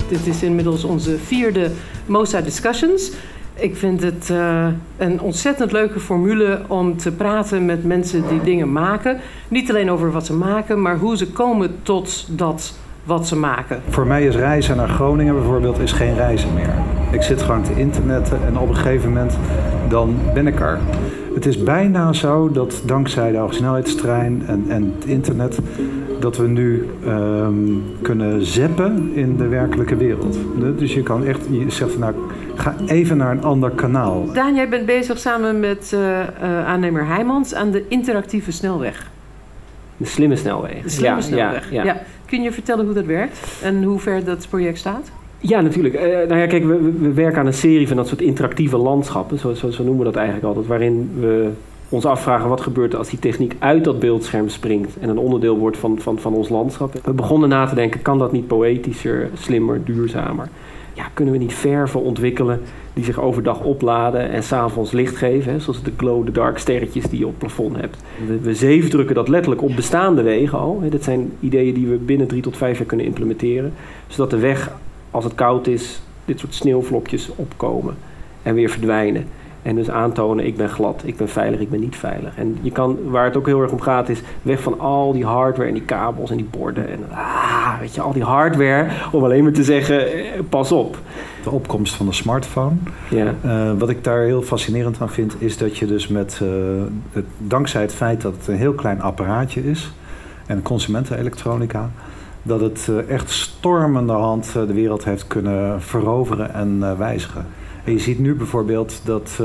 Dit is inmiddels onze 4e MOSA Discussions. Ik vind het een ontzettend leuke formule om te praten met mensen die dingen maken. Niet alleen over wat ze maken, maar hoe ze komen tot dat wat ze maken. Voor mij is reizen naar Groningen bijvoorbeeld is geen reizen meer. Ik zit gewoon te internetten en op een gegeven moment dan ben ik er. Het is bijna zo dat dankzij de hogesnelheidstrein en het internet dat we nu kunnen zappen in de werkelijke wereld. Dus je zegt nou, ga even naar een ander kanaal. Daan, jij bent bezig samen met aannemer Heijmans aan de interactieve snelweg. De slimme snelweg. De slimme snelweg. Ja. Kun je vertellen hoe dat werkt en hoe ver dat project staat? Ja, natuurlijk. Kijk, we werken aan een serie van dat soort interactieve landschappen. Zo noemen we dat eigenlijk altijd. Waarin we ons afvragen wat gebeurt er als die techniek uit dat beeldscherm springt en een onderdeel wordt van ons landschap. We begonnen na te denken, kan dat niet poëtischer, slimmer, duurzamer? Ja, kunnen we niet verven ontwikkelen die zich overdag opladen en 's avonds licht geven? Hè? Zoals de glow-in-the-dark sterretjes die je op het plafond hebt. We zeefdrukken dat letterlijk op bestaande wegen al. Hè? Dat zijn ideeën die we binnen 3 tot 5 jaar kunnen implementeren. Zodat de weg, als het koud is, dit soort sneeuwvlokjes opkomen en weer verdwijnen. En dus aantonen, ik ben glad, ik ben veilig, ik ben niet veilig. En je kan, waar het ook heel erg om gaat, is weg van al die hardware en die kabels en die borden. En weet je, al die hardware, om alleen maar te zeggen, pas op. De opkomst van de smartphone. Ja. Wat ik daar heel fascinerend aan vind, is dat je dus dankzij het feit dat het een heel klein apparaatje is, en consumentenelektronica, dat het echt stormenderhand de wereld heeft kunnen veroveren en wijzigen. En je ziet nu bijvoorbeeld dat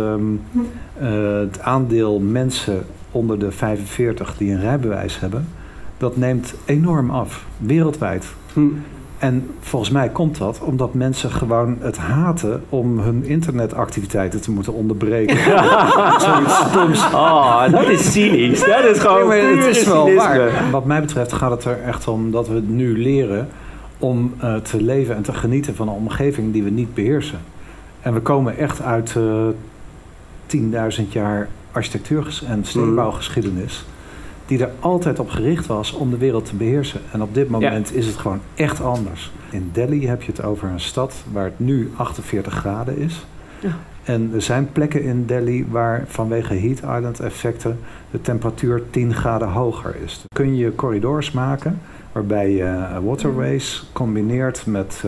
het aandeel mensen onder de 45 die een rijbewijs hebben, dat neemt enorm af, wereldwijd. En volgens mij komt dat omdat mensen gewoon het haten om hun internetactiviteiten te moeten onderbreken. Zoiets stoms. Oh, dat is cynisch. Dat is gewoon het is wel waar. Wat mij betreft gaat het er echt om dat we nu leren om te leven en te genieten van een omgeving die we niet beheersen. En we komen echt uit 10.000 jaar architectuur- en stedenbouwgeschiedenis, die er altijd op gericht was om de wereld te beheersen. En op dit moment is het gewoon echt anders. In Delhi heb je het over een stad waar het nu 48 graden is. Ja. En er zijn plekken in Delhi waar vanwege heat island effecten de temperatuur 10 graden hoger is. Dan kun je corridors maken waarbij je waterways combineert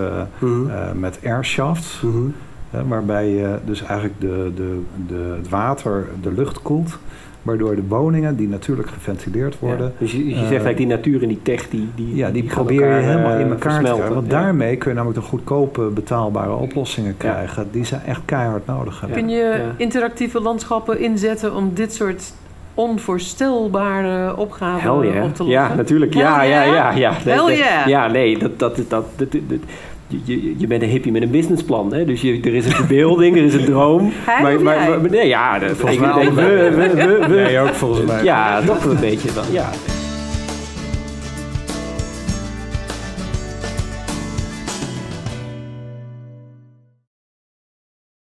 met airshafts. Waarbij je dus eigenlijk het water de lucht koelt. Waardoor de woningen die natuurlijk geventileerd worden. Ja, dus je zegt eigenlijk die natuur en die tech die probeer je helemaal in elkaar te krijgen. Want daarmee kun je namelijk de goedkope betaalbare oplossingen krijgen. Die ze echt keihard nodig hebben. Kun je interactieve landschappen inzetten om dit soort onvoorstelbare opgaven op te lossen? Ja, natuurlijk. Je bent een hippie met een businessplan, hè? Dus er is een verbeelding, er is een droom. Volgens mij ook volgens mij. Ja, toch een beetje wel. Ja.